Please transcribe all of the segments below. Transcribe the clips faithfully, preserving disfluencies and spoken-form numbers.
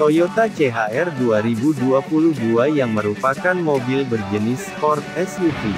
Toyota C H R dua ribu dua puluh dua yang merupakan mobil berjenis sport S U V.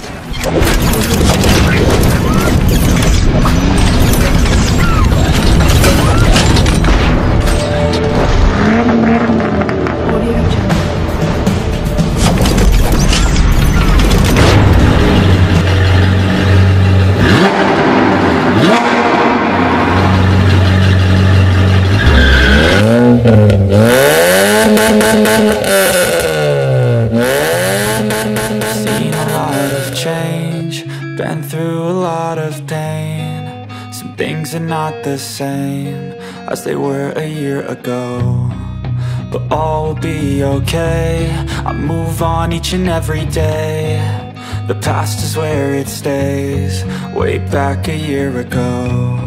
Seen a lot of change, been through a lot of pain. Some things are not the same as they were a year ago, but all will be okay. I move on each and every day. The past is where it stays, way back a year ago.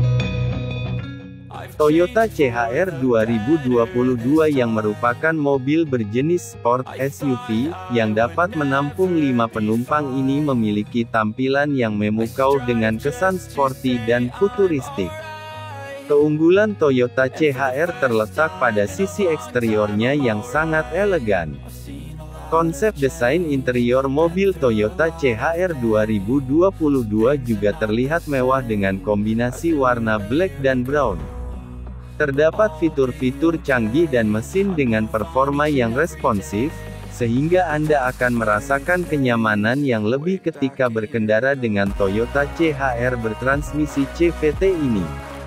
Toyota C H R dua ribu dua puluh dua yang merupakan mobil berjenis sport S U V, yang dapat menampung lima penumpang ini memiliki tampilan yang memukau dengan kesan sporty dan futuristik. Keunggulan Toyota C H R terletak pada sisi eksteriornya yang sangat elegan. Konsep desain interior mobil Toyota C H R dua ribu dua puluh dua juga terlihat mewah dengan kombinasi warna black dan brown. Terdapat fitur-fitur canggih dan mesin dengan performa yang responsif, sehingga Anda akan merasakan kenyamanan yang lebih ketika berkendara dengan Toyota C H R bertransmisi C V T ini.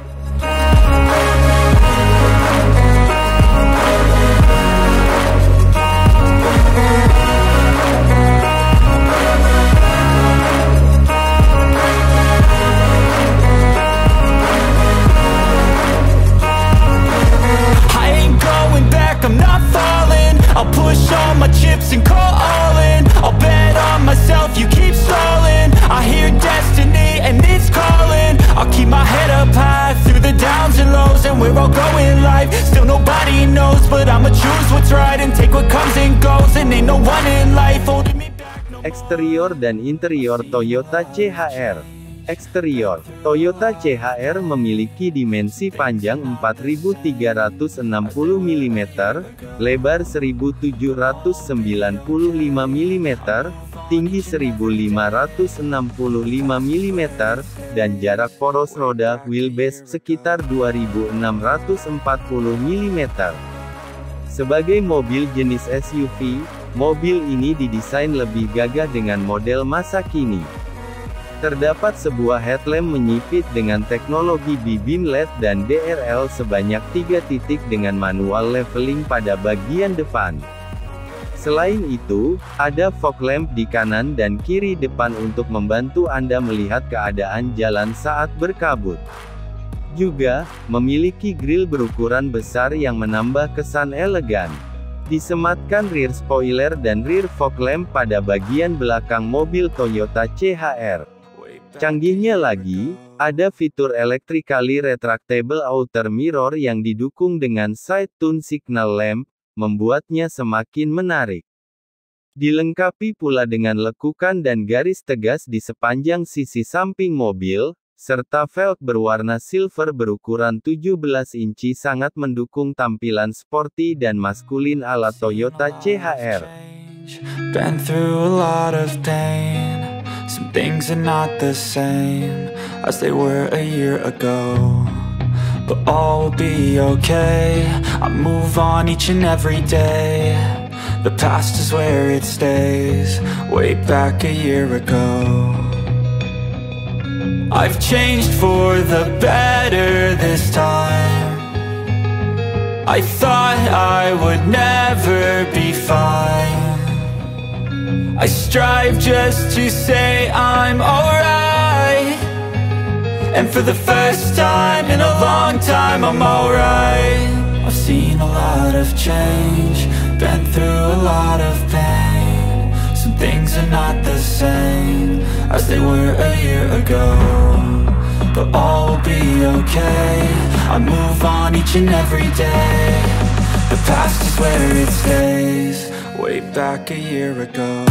I'm not falling, I'll push all my chips and call all in. I'll bet on myself, you keep stalling. I hear destiny and it's calling. I'll keep my head up high through the downs and lows, and we're all going live. Still nobody knows, but I'ma choose what's right and take what comes and goes. And ain't no one in life holding me back. No. Eksterior dan interior Toyota C H R. Eksterior, Toyota C H R memiliki dimensi panjang empat ribu tiga ratus enam puluh milimeter, lebar seribu tujuh ratus sembilan puluh lima milimeter, tinggi seribu lima ratus enam puluh lima milimeter, dan jarak poros roda wheelbase sekitar dua ribu enam ratus empat puluh milimeter. Sebagai mobil jenis S U V, mobil ini didesain lebih gagah dengan model masa kini. Terdapat sebuah headlamp menyipit dengan teknologi B-beam L E D dan D R L sebanyak tiga titik dengan manual leveling pada bagian depan. Selain itu, ada fog lamp di kanan dan kiri depan untuk membantu Anda melihat keadaan jalan saat berkabut. Juga, memiliki grill berukuran besar yang menambah kesan elegan. Disematkan rear spoiler dan rear fog lamp pada bagian belakang mobil Toyota C H R. Canggihnya lagi, ada fitur electrically retractable outer mirror yang didukung dengan side turn signal lamp, membuatnya semakin menarik. Dilengkapi pula dengan lekukan dan garis tegas di sepanjang sisi samping mobil, serta velg berwarna silver berukuran tujuh belas inci sangat mendukung tampilan sporty dan maskulin ala Toyota C H R. Been through a lot of pain. Some things are not the same as they were a year ago, but all will be okay. I move on each and every day. The past is where it stays, way back a year ago. I've changed for the better this time. I thought I would never be fine. I strive just to say I'm alright, and for the first time in a long time I'm alright. I've seen a lot of change, been through a lot of pain. Some things are not the same as they were a year ago, but all will be okay. I move on each and every day. The past is where it stays, way back a year ago.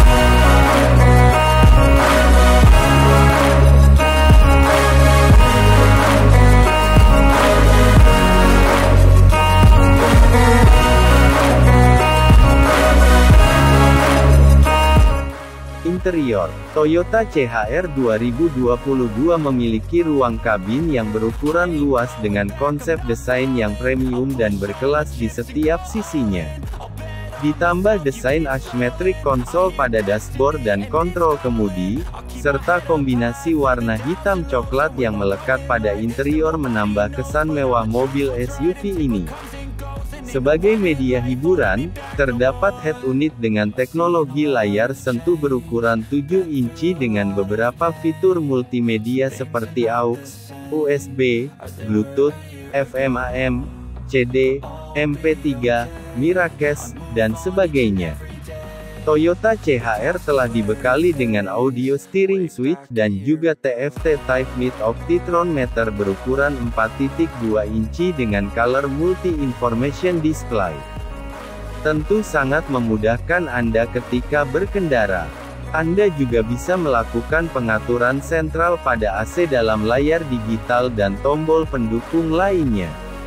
Interior, Toyota C H R dua ribu dua puluh dua memiliki ruang kabin yang berukuran luas dengan konsep desain yang premium dan berkelas di setiap sisinya. Ditambah desain asymmetric konsol pada dashboard dan kontrol kemudi, serta kombinasi warna hitam coklat yang melekat pada interior menambah kesan mewah mobil S U V ini. Sebagai media hiburan, terdapat head unit dengan teknologi layar sentuh berukuran tujuh inci dengan beberapa fitur multimedia seperti aux, U S B, Bluetooth, F M A M, C D, M P tiga, Miracast, dan sebagainya. Toyota C H R telah dibekali dengan audio steering switch dan juga T F T Type Mid Optitron meter berukuran empat titik dua inci dengan color multi-information display. Tentu sangat memudahkan Anda ketika berkendara. Anda juga bisa melakukan pengaturan sentral pada A C dalam layar digital dan tombol pendukung lainnya.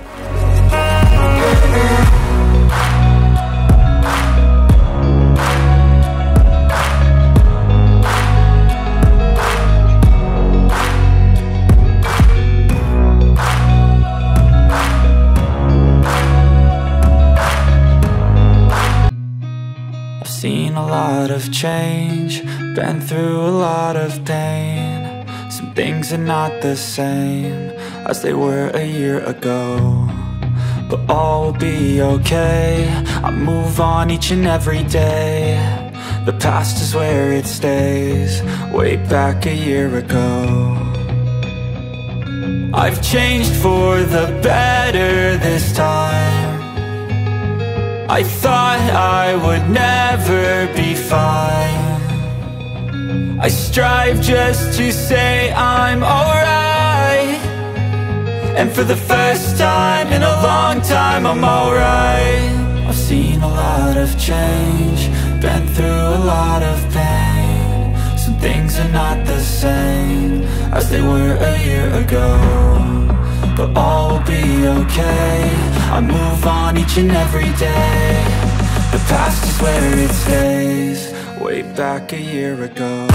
Seen a lot of change, been through a lot of pain. Some things are not the same as they were a year ago, but all will be okay. I move on each and every day. The past is where it stays, way back a year ago. I've changed for the better this time. I thought I would never be fine. I strive just to say I'm alright, and for the first time in a long time I'm alright. I've seen a lot of change, been through a lot of pain. Some things are not the same as they were a year ago, but all will be okay. I move on each and every day. The past is where it stays, way back a year ago.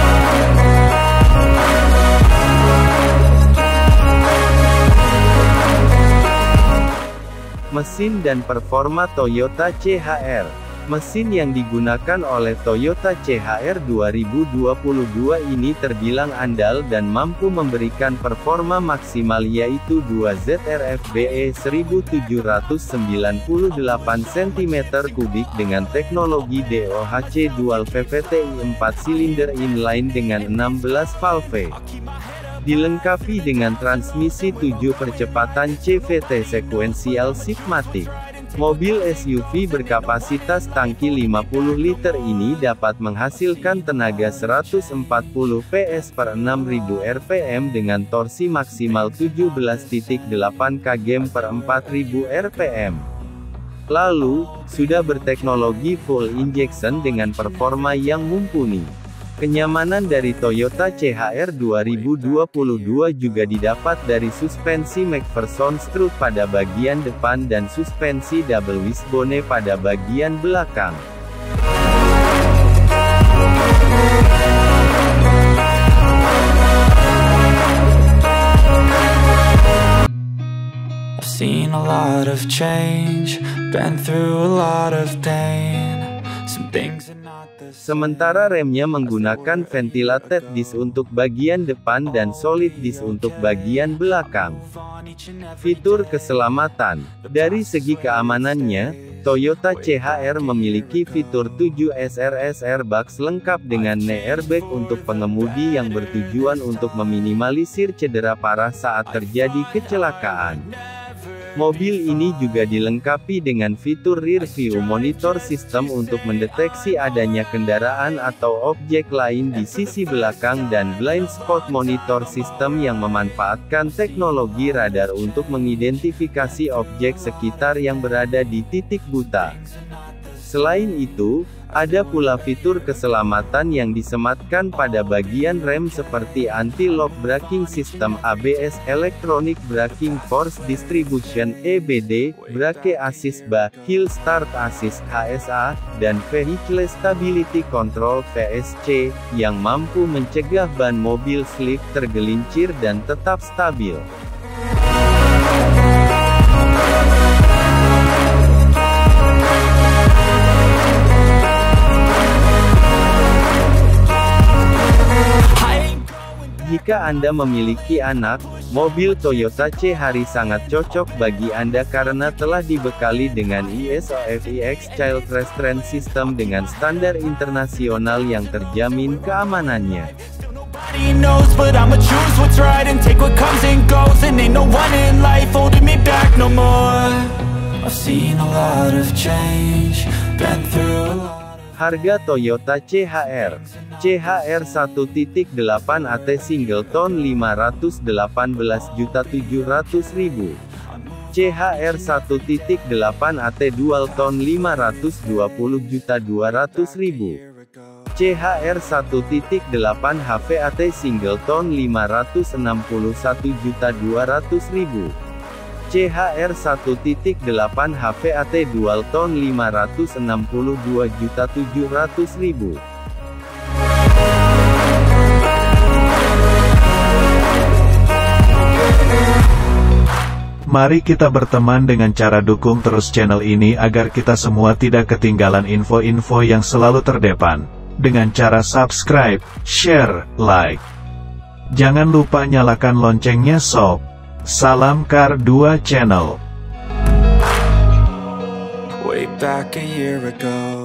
Mesin dan performa Toyota C H R. Mesin yang digunakan oleh Toyota C H R dua ribu dua puluh dua ini terbilang andal dan mampu memberikan performa maksimal yaitu dua Z R F B E seribu tujuh ratus sembilan puluh delapan sentimeter kubik dengan teknologi D O H C Dual V V T I empat silinder inline dengan enam belas valve. Dilengkapi dengan transmisi tujuh percepatan C V T Sequential Shiftmatic. Mobil S U V berkapasitas tangki lima puluh liter ini dapat menghasilkan tenaga seratus empat puluh P S per enam ribu R P M dengan torsi maksimal tujuh belas koma delapan kilogram per empat ribu R P M. Lalu, sudah berteknologi full injection dengan performa yang mumpuni. Kenyamanan dari Toyota C H R dua ribu dua puluh dua juga didapat dari suspensi McPherson strut pada bagian depan dan suspensi double wishbone pada bagian belakang. I've seen a lot of change, been through a lot of pain. Some things are not the same. Sementara remnya menggunakan ventilated disc untuk bagian depan dan solid disc untuk bagian belakang. Fitur keselamatan. Dari segi keamanannya, Toyota C H R memiliki fitur tujuh S R S airbags lengkap dengan knee airbag untuk pengemudi yang bertujuan untuk meminimalisir cedera parah saat terjadi kecelakaan. Mobil ini juga dilengkapi dengan fitur rear view monitor system untuk mendeteksi adanya kendaraan atau objek lain di sisi belakang dan blind spot monitor system yang memanfaatkan teknologi radar untuk mengidentifikasi objek sekitar yang berada di titik buta. Selain itu, ada pula fitur keselamatan yang disematkan pada bagian rem seperti anti-lock braking system A B S, Electronic Braking Force Distribution E B D, Brake Assist B A, Hill Start Assist H S A, dan Vehicle Stability Control V S C, yang mampu mencegah ban mobil slip, tergelincir dan tetap stabil. Jika Anda memiliki anak, mobil Toyota C H R sangat cocok bagi Anda karena telah dibekali dengan I S O F I X Child Restraint System dengan standar internasional yang terjamin keamanannya. Harga Toyota C H R. C H R satu titik delapan A T Singleton lima ratus delapan belas juta tujuh ratus ribu. C H R satu titik delapan A T Dual Tone lima ratus dua puluh juta dua ratus ribu. C H R satu titik delapan H V A T Singleton lima ratus enam puluh satu juta dua ratus ribu. C H R satu titik delapan H V A T Dual Tone lima ratus enam puluh dua juta tujuh ratus ribu. Mari kita berteman dengan cara dukung terus channel ini agar kita semua tidak ketinggalan info-info yang selalu terdepan, dengan cara subscribe, share, like. Jangan lupa nyalakan loncengnya sob. Salam Car dua Channel. Way back a year ago,